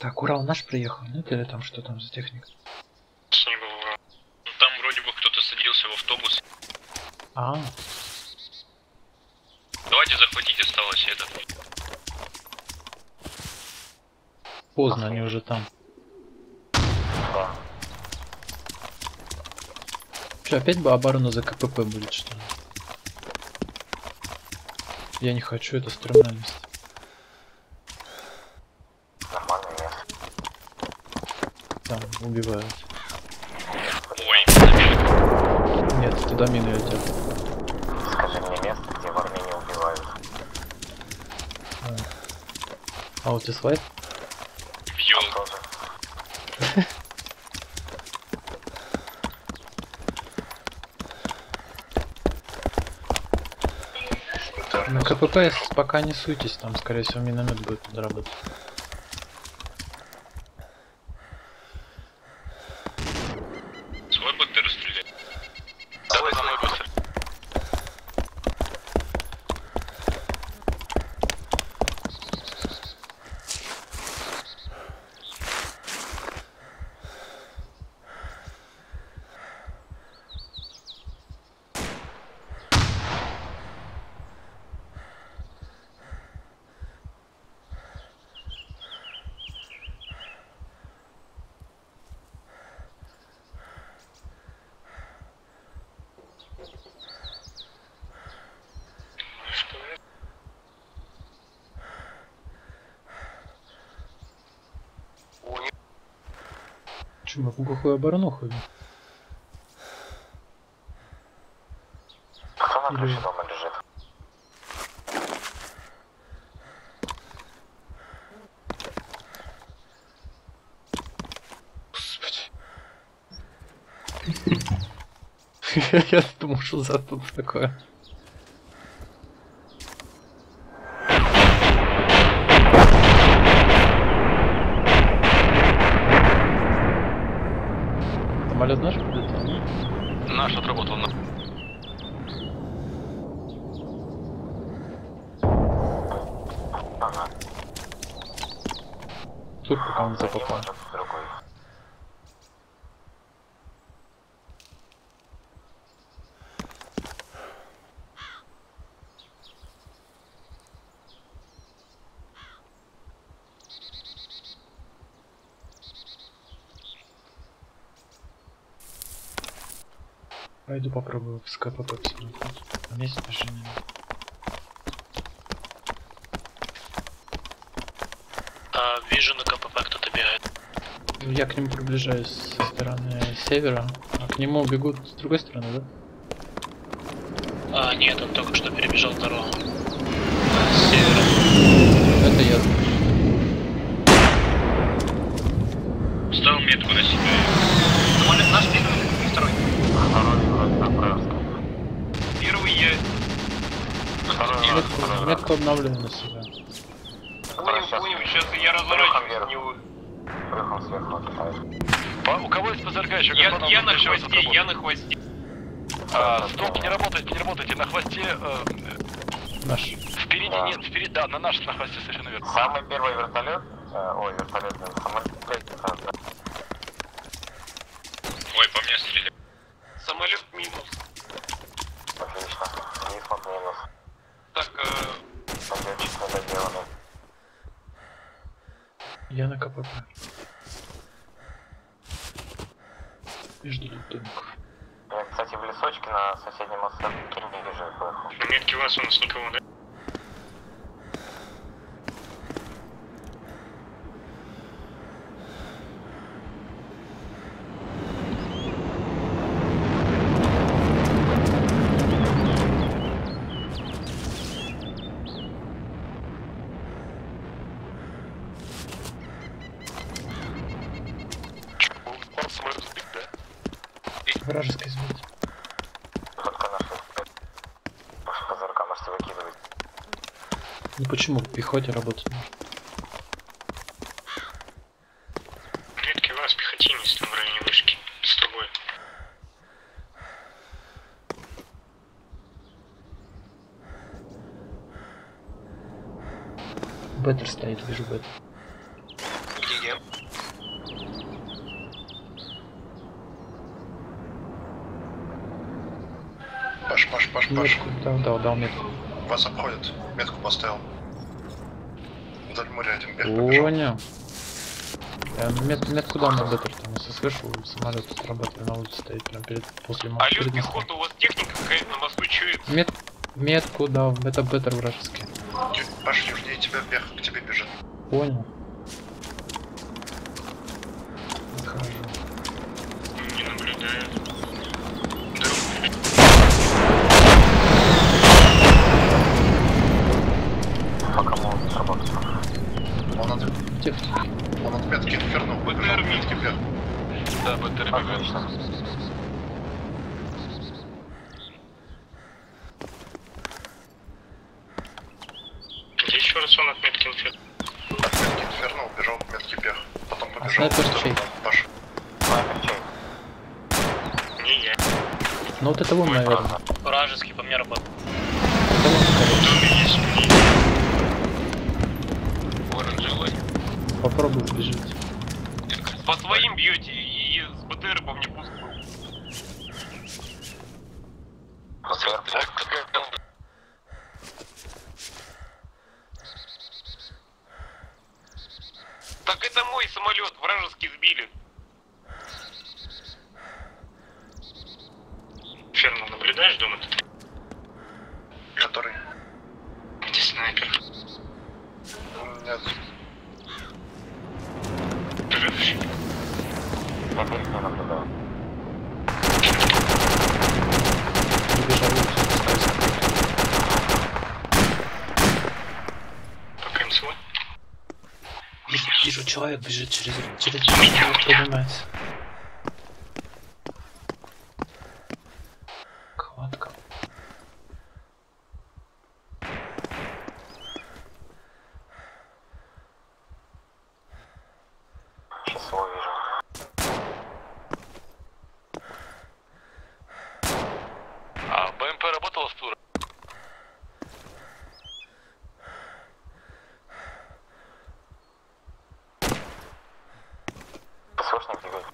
Так, Урал наш приехал, нет? Или там что там за техника? Не был Урал. Ну, там вроде бы кто-то садился в автобус. А. Давайте захватить, осталось этот. Поздно, они уже там. Да. Что, опять бы оборона за КПП будет, что ли? Я не хочу, это стрёмное место. Нормальное место. Там убивают. Ой, забили. Нет, туда мины летят. Скажи мне место, где в Армении убивают. А вот и слайд? Бьё. Там тоже. На КПП пока не суйтесь, там скорее всего миномет будет подработать. Свой БТР стреляет. Давай за мной быстро. Че, мы в глухую оборону ходим? Кто на Или- крыше дома лежит? Я думал, что за тут такое. Самолет наш прилетел? Наш отработал на... Ага. Тут пока он Не запопал. может другой. Пойду попробую с КПП посмотреть. Там есть движение? Вижу на КПП кто-то бегает. Я к нему приближаюсь со стороны севера, а к нему бегут с другой стороны, да? Нет, он только что перебежал дорогу. С севера. Это я. Ставил метку на себя. Самолет наш первый, второй. Второй вроде отправился. Первый я. Второй Метку обновляю на себя. Понял, сейчас я Брюхом разворачиваюсь вверх. от него. Брюхом сверху кидает. У кого есть ПЗРК еще? Я на хвосте, я на хвосте. Столб не работайте, на хвосте, Наш. впереди Да. нет, впереди, да, на нашем на хвосте совершенно верно. Самый первый вертолет, вертолет, самолет, Ой, по мне стреляют. Самолет минус. отлично, Нифон минус, Так, самолетчик недоделанный. Я на КПП. И жду домиков. Я, кстати, в лесочке на соседнем островке не вижу их. метки у вас у нас никого, да? Самолет сбит, да? Вражеский сбит. Только наши ПЗРК можете выкидывать. Ну почему в пехоте работать может? Метки у вас пехотинец там в районе вышки. С тобой. Беттер стоит, вижу беттер. Где я? Паш. Метку, дал метку. Вас обходят. Метку поставил. Вдоль моря один вверх побежал. Понял. Я метку дал на беттер, там если слышу, самолет срабатывает на улице, стоит прям после моста. Алло, пехота, у вас техника какая-то на мосту чуется. Метку дал, это беттер вражеский. Паш, южнее тебя вверх, к тебе бежит. Понял. Отхожу. Не наблюдаю. По кому сработал? Он от Техники. метки инферно побежал, БТР метки вверх. Да, БТР бегает. Отлично. Где еще раз он от метки инферно? От метки инферно убежал к метке вверх. Потом побежал. снайпер чей? Паш. Снайпер чей? Не я. Ну вот это вон, наверное. Вражеский по мне работает. Это вон, скорее. Доме есть, не Ворон живой. Попробуй бежать. По своим бьете, и с БТР по мне пуск был. Так это мой самолет, вражеский сбили. Ферма, наблюдаешь дома? Который? Где снайпер? Нет. Живешь? Я перед ним наблюдаю. Убежал улицу. Пока МСО? Вижу, человек бежит через поднимается. Кладка. Сейчас его вижу. А БМП работала с тура? ПСОшник двигает.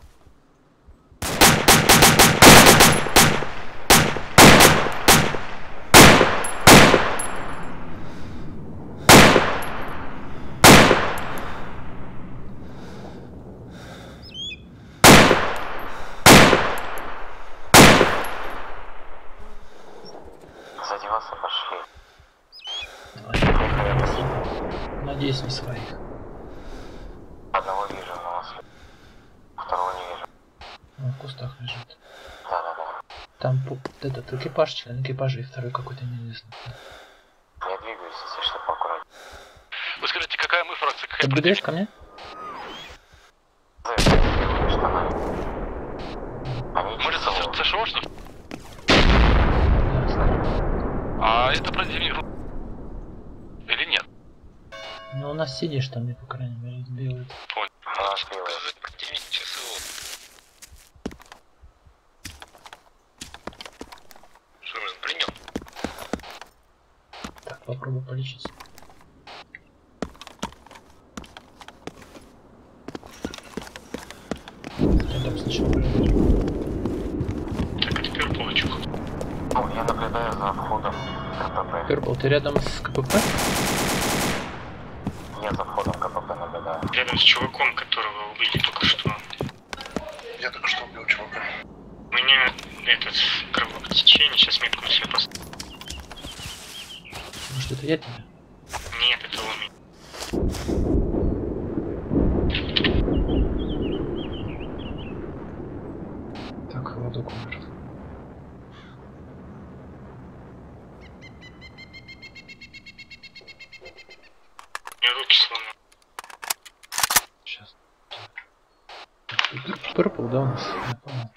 Сзади вас обошли. Надеюсь, не своих. Одного вижу, но второго не вижу. Он в кустах лежит. Да. Там этот экипаж, член экипажа и второй какой-то неизвестный. Я двигаюсь, если что, поаккуратнее. Вы скажите, какая мы фракция? Ты бегаешь ко мне? Белые штаны. Они Может, часовые. ЦШОшник? Ясно. А это противник или нет? Ну у нас сидишь там, по крайней мере, сделают. Понял. У нас белые. Противник ЧСУ. Что мы принял? Так, попробуй полечиться. Я там сначала проверю. Так, это теперь получу. Ну, я наблюдаю за входом КПП. Перпл, ты рядом с КПП? Я за входом КПП наблюдаю. Рядом с чуваком, которого убили только что. Я только что убил чувака. У меня этот кровотечение, сейчас метку на себя поставлю. Может это я тебе? Нет, это он меня. Так, холодок умер. У меня руки сломаны. Сейчас. Перпл, да, у нас? Я понял.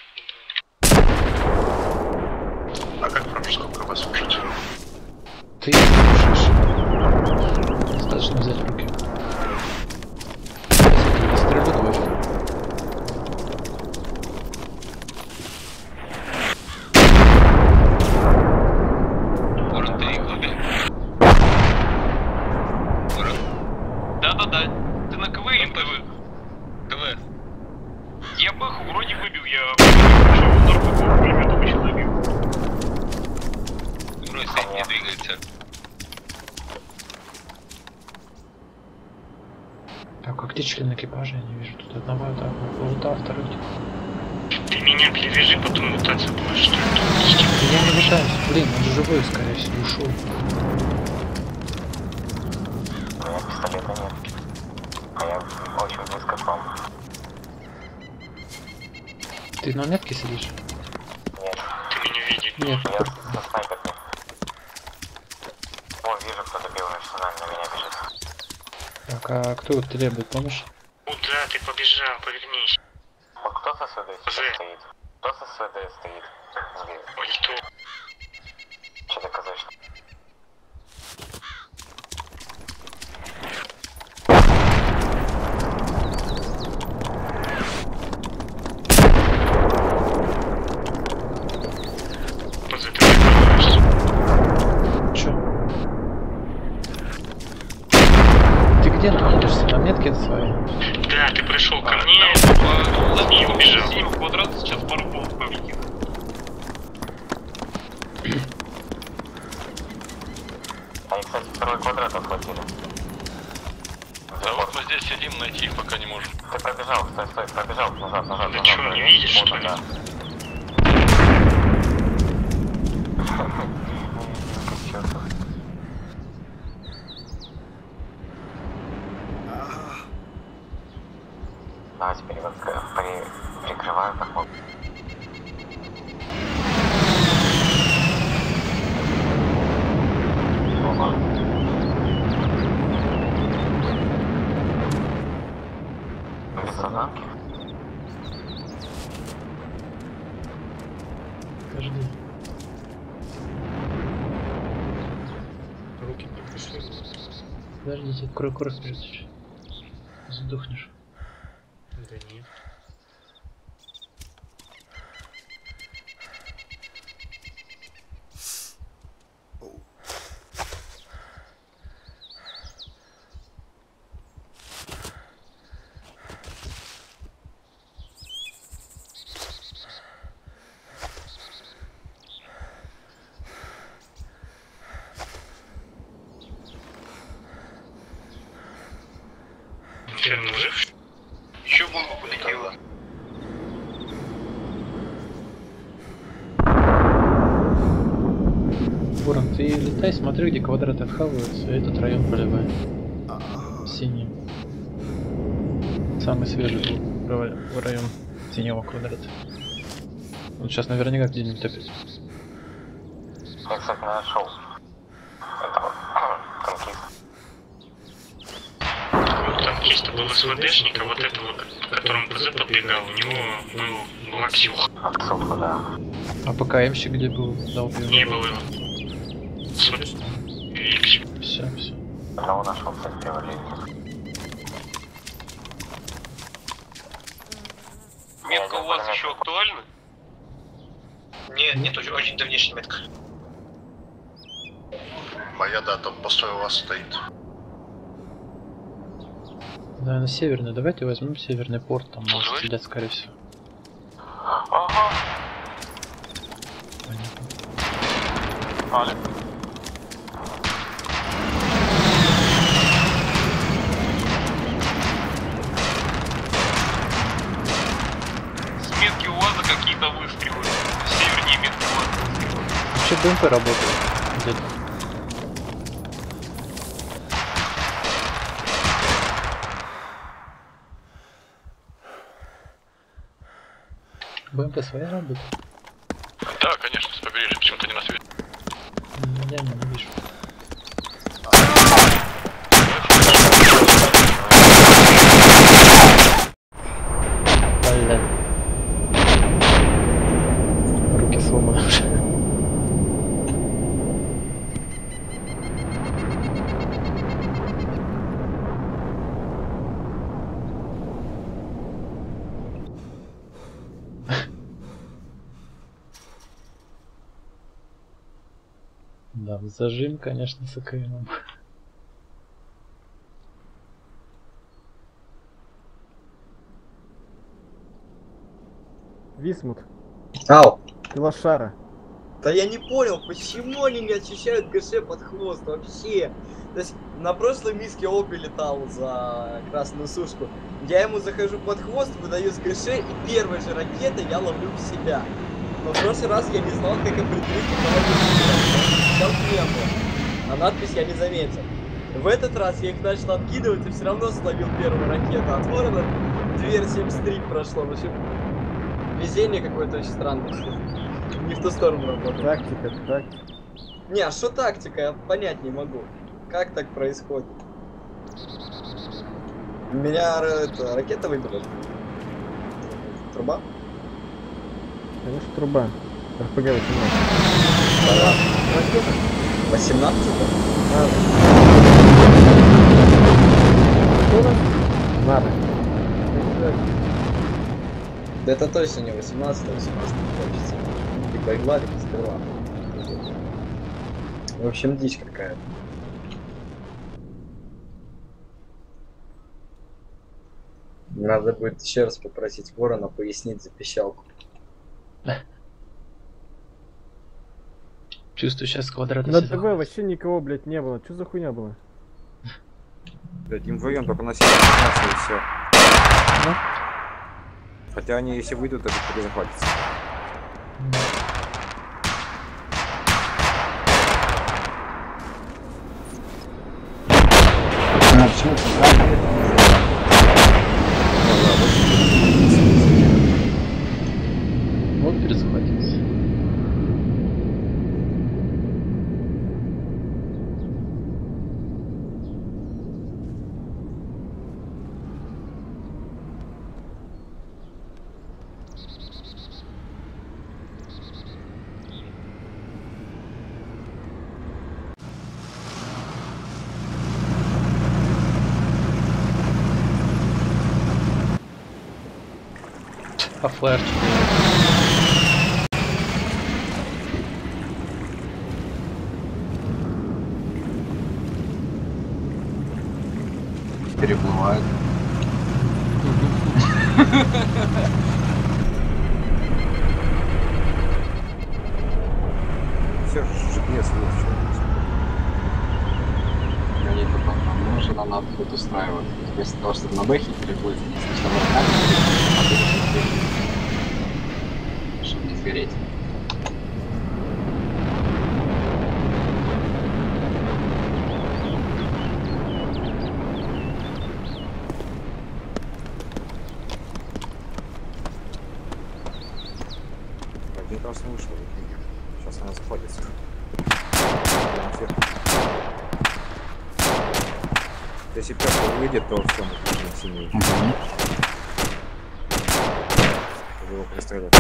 А как вражеского КВ слушать? Ты слушаешь. Достаточно взять в руки. Я стрелю двойку. Ворон, ты их убил? Ворон? Да. Ты на КВ или КВ? КВ. Я бы их вроде выбил, я удар по пулемету еще добил. где член экипажа? Я не вижу. Тут одного лута, второй где? Ты меня перевяжи, потом лутаться будешь, что ли? Да я не лутаюсь. Блин, он же живой, скорее всего, ушел. У меня пистолета нет. А я очень близко к вам. Ты на метке сидишь? Нет, Ты меня видишь. Нет. я со снайперкой. О, вижу, кто добил на меня бежит. Так, а кто вот требует помощи? Куда ты побежал? Повернись. Вот кто со СВД сейчас З. стоит? Кто со СВД стоит? Сбил. Ой, кто? Че доказать, что... Поза, ты прикалываешься. Чё? Ты где находишься? На метке своей? Да, ты пришел ко мне и убежал. 7 квадрат сейчас пару болт победит. Они, кстати, второй квадрат охватили. Да вот мы здесь сидим, найти их пока не можем. Ты пробежал, стой, пробежал назад. Ты чё, не видишь, Вот что он, ли? да. А теперь вот прикрываю как могу. Ого. Без сознанки? Подожди. Руки не пришли. Подождите, кровь придется. Задохнешь. Да нет. Ферма жив? Еще бомба полетела. Ворон, ты летай, смотри, где квадраты отхавываются, и этот район поливай. Синий. Самый свежий был район синего квадрата. Он сейчас наверняка где-нибудь топит. Я, кстати, нашел этого танкиста. Вот танкиста был СВДшник, а вот этого, к которому ПЗ подбегал, у него была Ксюха. Отсылку, да. А ПКМщик где был? Да, убил. Не было его. Виксик. Все. Одного нашел, кстати, привалили. Метка у вас еще актуальна? Нет, очень давнейшая метка. Моя дата постой у вас стоит. Наверное, северный. Давайте возьмем северный порт, там может стрелять, скорее всего. Ага. Понятно. Аля. С метки УАЗа какие-то выстрелы. Севернее метки УАЗа. Вообще БМП работает где-то. БМП своя работает? Да, конечно, с побережья, почему-то не на свете. Я не вижу. Блин. Руки сломаны уже. Да, зажим, конечно, с АКМом. Висмут, Ау, ты лошара. Да я не понял, почему они не очищают ГШ под хвост вообще. То есть на прошлой миске Опи летал за красную сушку. Я ему захожу под хвост, выдаю с ГШ, и первой же ракетой я ловлю в себя. Но в прошлый раз я не знал, как определить, кого не было. А надпись я не заметил. В этот раз я их начал откидывать и все равно словил первую ракету от Ворона. 2.73 прошло. В общем, везение какое-то очень странное. Не в ту сторону работает. Тактика. Не, а что тактика? Я понять не могу. Как так происходит? Меня ракета выбила. Труба? Конечно, труба. РПГ 18. 18? Надо. Да это точно не 18, 18 хочется. Либо игла, либо стрела. В общем, дичь какая-то. Надо будет еще раз попросить Ворона пояснить за пищалку. Чувствую, сейчас квадрата На сюда. ТВ вообще никого, блядь, не было. Что за хуйня была? Блять, им вдвоем только носить и все. Ну? Хотя они, если выйдут, это перезахватятся. Вот перезахватился. А флеш? Переплывают. Все, GPS лучше. Они тут нужно, нам надо тут устраивать. Вместо того, чтобы на бэхе переплыть, сначала руками, чтобы не сгореть. Один раз вышел. Сейчас она заходится. Если пёрка выйдет, то все, мы будем синий. Его пристрелят.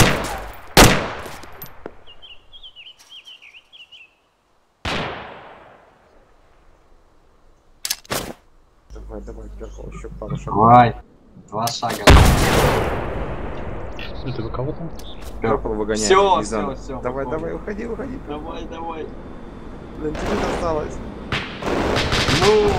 Давай, пёрка, еще пару шагов. Давай, 2 шага. Это вы кого там? Пёрку выгоняем. Все. Давай, уходи. Давай. Блин, тебе осталось. Ну!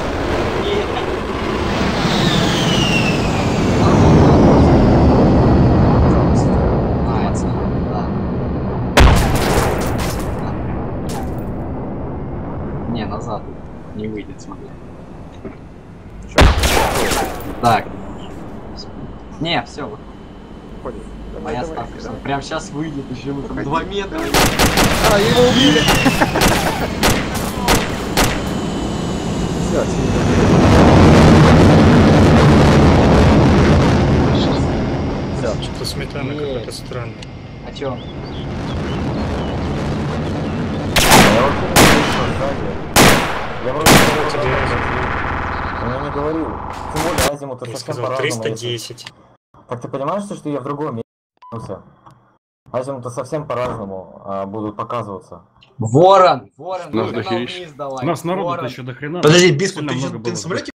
Не, назад. Не выйдет, смотри. Так. Не, все, Уходи. моя ставка. Прям сейчас выйдет, еще ему там 2 метра. А, его убили! Все, Что-то сметана какая-то странная. А чё? Я вроде я не говорил. Тем более Азимут это Я совсем сказал по-разному. 310. Так ты понимаешь, что я в другом месте? Азимуты совсем по-разному будут показываться. Ворон! Нас Ворон, дохерища. вниз давай. У нас народу Ворон. еще до хрена. Подожди, Бискут, Сильно ты много на было. самолете